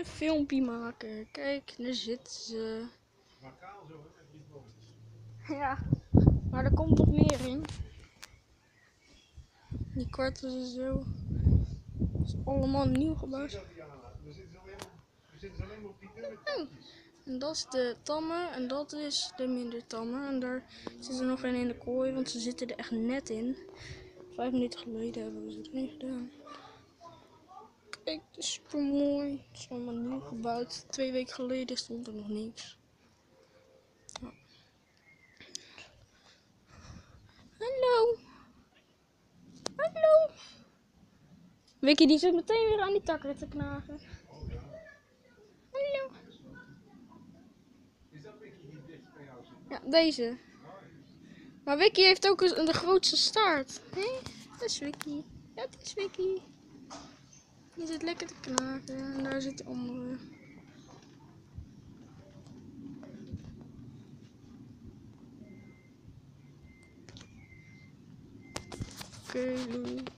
een filmpje maken. Kijk, daar zitten ze. Maar kaal zo, hè, met drie pootjes. Ja, maar er komt nog meer in. Die korten ze zo. Dat is allemaal nieuw gebouwd. We zitten alleen maar op die dunne takjes. En dat is de tamme en dat is de minder tamme. En daar zit er nog een in de kooi, want ze zitten er echt net in. 5 minuten geleden hebben we ze erin gedaan. Kijk, het is super mooi. Het is allemaal nieuw gebouwd. 2 weken geleden stond er nog niks. Ja. Hallo. Hallo. Vicky die zit meteen weer aan die takken te knagen. Hallo. Is dat Vicky die dicht bij jou zit? Ja, deze. Maar Vicky heeft ook de grootste staart. Hé, dat is Vicky. Ja, dat is Vicky. Die zit lekker te knagen en daar zit de andere. Oké, doei.